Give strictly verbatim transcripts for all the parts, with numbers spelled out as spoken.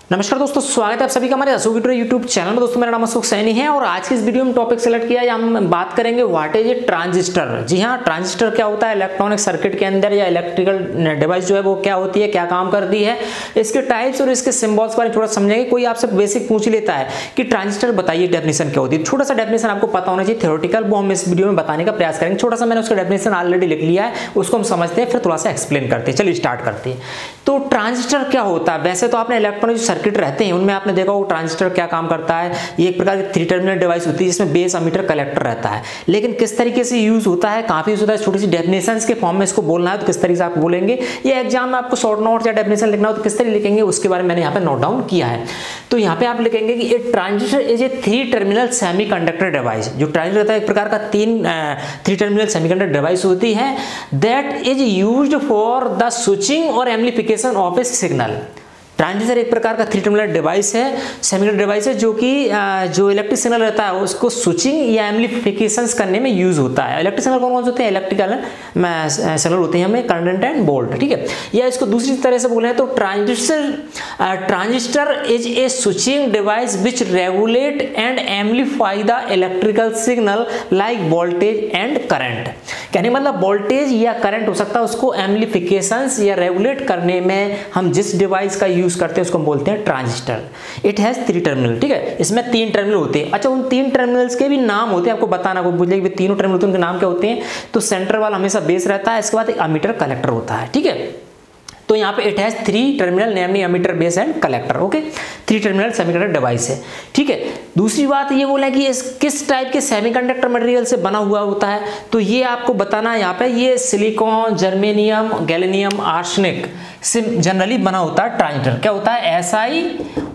नमस्कार दोस्तों, स्वागत है आप सभी का हमारे अशोक ट्यूटोरियल यूट्यूब चैनल में। दोस्तों मेरा नाम अशोक सैनी है और आज की इस वीडियो में टॉपिक सेलेक्ट किया है, हम बात करेंगे व्हाट इज ए ट्रांजिस्टर। जी हाँ, ट्रांजिस्टर क्या होता है, इलेक्ट्रॉनिक सर्किट के अंदर या इलेक्ट्रिकल डिवाइस जो है वो क्या होती है, क्या काम करती है, इसके टाइप्स और इसके सिंबल्स के बारे में थोड़ा समझेंगे। कोई आपसे बेसिक पूछ लेता है कि ट्रांजिस्टर बताइए डेफिनेशन क्या होती है, छोटा सा डेफिनेशन आपको पता होना चाहिए थ्योरेटिकल, वो हम इस वीडियो में बताने का प्रयास करेंगे। छोटा सा मैंने उसका डेफिनेशन ऑलरेडी लिख लिया है, उसको हम समझते हैं, फिर थोड़ा सा एक्सप्लेन करते हैं। चलिए स्टार्ट करते हैं। तो ट्रांजिस्टर क्या होता है, वैसे तो आपने इलेक्ट्रॉनिक सर्किट रहते हैं उनमें आपने देखा वो ट्रांजिस्टर क्या काम करता है, ये एक प्रकार की थ्री टर्मिनल डिवाइस होती है जिसमें बेस एमीटर कलेक्टर रहता है। लेकिन किस तरीके से यूज होता है, काफी यूज होता है, छोटी सी डेफिनेशंस के फॉर्म में इसको बोलना है तो किस तरीके से आप बोलेंगे, ये एग्जाम में आपको शॉर्ट नोट या डेफिनेशन लिखना हो तो किस तरीके लिखेंगे उसके बारे में मैंने यहाँ पे नोट डाउन किया है। तो यहाँ पे आप लिखेंगे कि एक transistor is a three terminal semiconductor device. जो ट्रांजिस्टर रहता है एक प्रकार का तीन थ्री टर्मिनल सेमीकंडक्टर डिवाइस होती है that is used for the switching और amplification of a signal. Transistor एक प्रकार का थ्री टर्मिनल डिवाइस है, सेमीकंडक्टर डिवाइस है, जो कि जो इलेक्ट्रिक सिग्नल रहता है उसको स्विचिंग या एम्प्लीफिकेशंस करने में यूज होता है। इलेक्ट्रिक सिग्नल कौन कौन से होते हैं, इलेक्ट्रिकल सिग्नल होते हैं हमें करंट एंड वोल्ट, ठीक है। या इसको दूसरी तरह से बोले तो transistor transistor is a switching device which regulate and amplify the electrical signal like voltage and current. कहने मतलब वोल्टेज या करंट हो सकता है, उसको एम्प्लीफिकेशंस या रेगुलेट करने में हम जिस डिवाइस का यूज करते हैं उसको हम बोलते हैं transistor. It has three terminal, ठीक है, इसमें तीन टर्मिनल होते हैं। अच्छा, उन तीन टर्मिनल्स के भी नाम होते हैं, आपको बताना, को पूछ ले कि तीनों टर्मिनल होते हैं, उनके नाम क्या होते हैं। तो सेंटर वाला हमेशा बेस रहता है, इसके बाद एक एमीटर कलेक्टर होता है, ठीक है। तो यहाँ पे it has three terminal namely emitter base and collector, okay, three terminal semiconductor device है, ठीक है। दूसरी बात ये बोला कि इस किस टाइप के सेमीकंडक्टर मटेरियल से बना हुआ होता है, तो ये आपको बताना है यहाँ पे, ये सिलिकॉन, जर्मेनियम, गैलियम आर्सेनिक से जनरली बना होता है ट्रांजिस्टर। क्या होता है, एस आई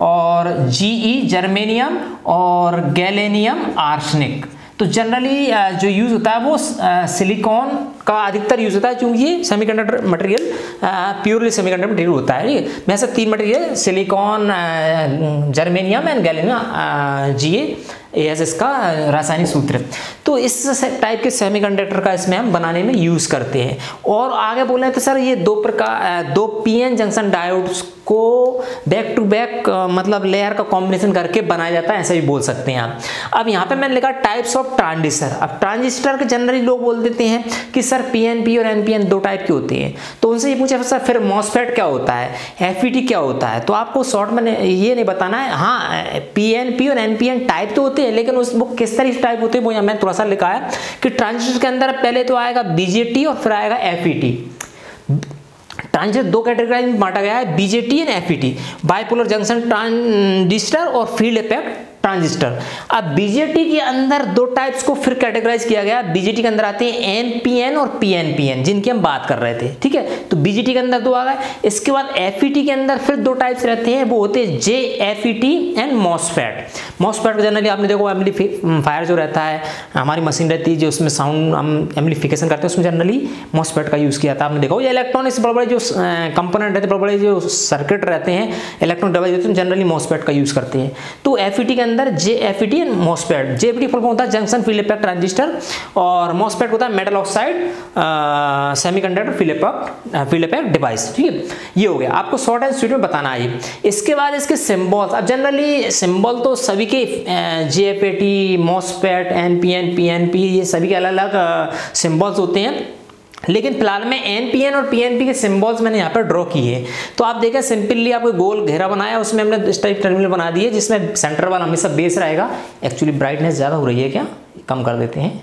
और जीई जर्मेनियम और गैलियम आर्सेनिक। तो जनरली जो यूज होता है वो सिलिकॉन का अधिकतर यूज होता है, क्योंकि ये semiconductor material purely semiconductor material होता है, ठीक है। वैसे तीन material silicon, germanium and gallium, GA S इसका रासायनिक सूत्र। तो इस टाइप के सेमीकंडक्टर का इसमें हम बनाने में यूज करते हैं। और आगे बोले तो सर ये दो प्रकार दो पीएन जंक्शन डायोड्स को बैक टू बैक मतलब लेयर का कॉम्बिनेशन करके बनाया जाता है, ऐसा भी बोल सकते हैं आप। अब यहाँ पे मैंने लिखा टाइप्स ऑफ ट्रांजिस्टर। अब ट्रांजिस्टर के जनरली लोग बोल देते हैं कि सर पीएनपी और एनपीएन दो टाइप के होते हैं। तो उनसे ये पूछा सर फिर मॉसफेट क्या होता है, एफईटी क्या होता है, तो आपको शॉर्ट में ये नहीं बताना है। हाँ, पीएनपी और एनपीएन टाइप तो होते हैं, लेकिन उस वो किस तरह से टाइप होते हैं वो यहाँ मैंने थोड़ा सा लिखा है कि ट्रांजिस्टर के अंदर पहले तो आएगा बीजेटी और फिर आएगा एफईटी। ट्रांजिस्टर दो कैटेगरी में बांटा गया है, BJT and FET, bipolar junction transistor और फील्ड इफेक्ट ट्रांजिस्टर। अब बीजेटी के अंदर दो टाइप्स को फिर कैटेगराइज किया गया। बीजेटी के अंदर आते हैं एनपीएन और पीएनपीएन, जिनकी हम बात कर रहे थे, ठीक है। तो बीजेटी के अंदर दो आ गए। इसके बाद एफईटी के अंदर फिर दो टाइप्स रहते हैं, वो होते हैं JFET and MOSFET. MOSFET generally आपने देखो एम्पलीफायर जो रहता है, हमारी मशीन रहती है जो उसमें साउंड हम एम्पलीफिकेशन करते हैं, उसमें जनरली मॉसफेट का यूज किया था। आपने देखा ये इलेक्ट्रॉनिक्स बड़े बड़े जो कंपोनेंट रहते हैं, बड़े बड़े जो सर्किट रहते हैं, इलेक्ट्रॉनिक डिवाइस रहते हैं, जनरली मॉसफेट का यूज करते हैं। तो एफईटी के अंदर JFET and MOSFET. JFET full form होता है जंक्शन फील्ड इफेक्ट ट्रांजिस्टर और मॉसफेट होता है metal oxide semiconductor field effect field effect device, ठीक है। ये हो गया, आपको शॉर्ट एंड स्वीट में बताना है। इसके बाद इसके सिंबल्स। अब जनरली सिंबल तो सभी के जेएफईटी, मॉसफेट, एनपीएन, पीएनपी, ये सभी के अलग अलग सिंबल्स होते हैं, लेकिन फिलहाल में एनपीएन और पीएनपी के सिंबल्स मैंने यहाँ पर ड्रॉ किए। तो आप देखें सिंपली आपको गोल घेरा बनाया, उसमें हमने इस टाइप टर्मिनल बना दिए जिसमें सेंटर वाला हमेशा बेस रहेगा। एक्चुअली ब्राइटनेस ज़्यादा हो रही है क्या, कम कर देते हैं।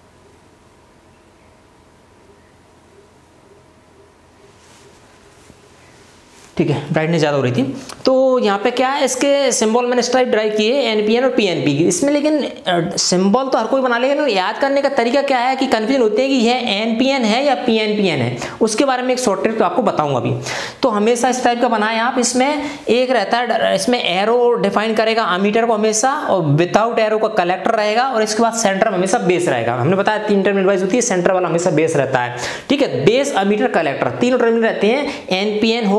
ठीक है, ब्राइटनेस ज़्यादा हो रही थी। तो यहाँ पे क्या है, इसके सिंबल मैंने स्ट्राइप ड्राइव किए एनपीएन और पीएनपी की। इसमें लेकिन सिंबल तो हर कोई बना लेगा, लेकिन याद करने का तरीका क्या है कि कंफ्यूजन होते हैं कि यह एनपीएन है या पीएनपीएन है। उसके बारे में एक शॉर्ट ट्रिक तो आपको बताऊंगा अभी। तो हमेशा इस टाइप का बनाएं आप। इसमें एक रहता है, इसमें एरो डिफाइन करेगा अमीटर को हमेशा, और विदाउट एरो का कलेक्टर रहेगा, और इसके बाद सेंटर में हमेशा बेस रहेगा। हमने बताया तीन टर्मिनल डिवाइस होती है, सेंटर वाला हमेशा बेस रहता है, ठीक है। बेस, अमीटर, कलेक्टर, तीनों टर्मिनल रहते हैं, एनपीएन हो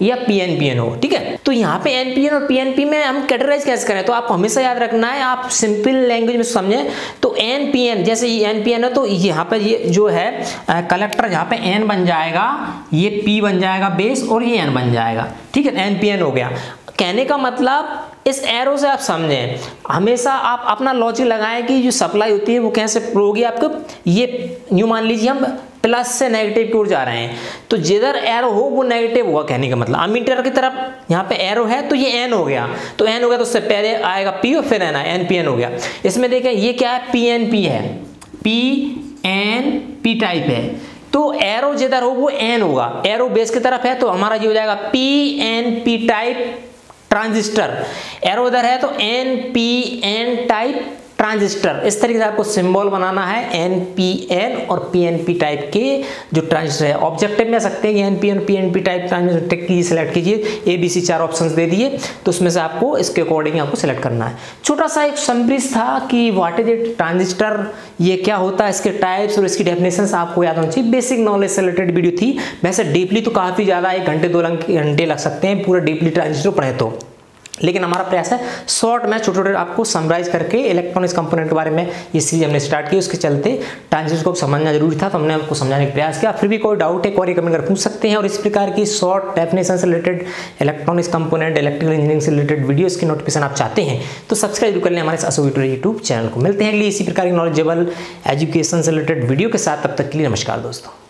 या पी एन पी एन हो, ठीक है। तो यहाँ पे एन पी एन और पी एन पी में हम कैटेगराइज कैसे करें, तो आपको हमेशा याद रखना है, आप सिंपल लैंग्वेज में समझें तो एन पी एन, जैसे ये एन पी एन है तो यहाँ पर ये जो है कलेक्टर यहाँ पे एन बन जाएगा, ये पी बन जाएगा बेस और ये एन बन जाएगा, ठीक है, एन पी एन हो गया। कहने का मतलब इस एरो से आप समझें, हमेशा आप अपना लॉजिक लगाएं कि जो सप्लाई होती है वो कैसे फ्लो होगी आपको। ये यूं मान लीजिए हम प्लस से नेगेटिव की ओर जा रहे हैं, तो जिधर एरो हो वो नेगेटिव होगा, कहने का मतलब अमीटर की तरफ यहाँ पे एरो है तो ये एन हो गया, तो एन हो गया तो उससे पहले आएगा पी और फिर एन आए, एन पी एन हो गया। इसमें देखें ये क्या है, पी एन पी है, पी एन पी टाइप है, तो एरो जिधर हो वो एन होगा, एरो बेस की तरफ है तो हमारा ये हो जाएगा P N P type transistor, arrow इधर है तो N P N type transistor. इस तरीके से आपको सिंबल बनाना है, एन पी एन और पी एन पी टाइप के जो ट्रांजिस्टर है। ऑब्जेक्टिव में सकते हैं कि N P N P N P type transistor की सिलेक्ट कीजिए, ए बी सी चार ऑप्शंस दे दिए, तो उसमें से आपको इसके अकॉर्डिंग आपको सिलेक्ट करना है। छोटा सा एक समरीज था कि व्हाट इज इट ट्रांजिस्टर, ये क्या होता है, इसके टाइप्स और इसकी डेफिनेशंस आपको याद होनी चाहिए। बेसिक नॉलेज से रिलेटेड वीडियो थी, वैसे डीपली तो काफी ज्यादा, एक घंटे दो घंटे लग सकते हैं पूरा डीपली ट्रांजिस्टर पढ़े तो, लेकिन हमारा प्रयास है शॉर्ट में छोटे छोटे आपको समराइज करके इलेक्ट्रॉनिक्स कंपोनेंट के बारे में ये सीरीज हमने स्टार्ट की। उसके चलते ट्रांजिस्टर को समझना जरूरी था, तो हमने आपको समझाने का प्रयास किया। फिर भी कोई डाउट है कोई कमेंट कर पूछ सकते हैं, और इस प्रकार की शॉर्ट डेफिनेशन से related electronics component electrical engineering से रिलेटेड वीडियोस की नोटिफिकेशन आप चाहते हैं तो सब्सक्राइब कर लें हमारे अशोक ट्यूटोरियल यूट्यूब चैनल को। मिलते हैं अगली इसी प्रकार की नॉलेजेबल एजुकेशन से रिलेटेड वीडियो के साथ, तब तक के लिए नमस्कार दोस्तों।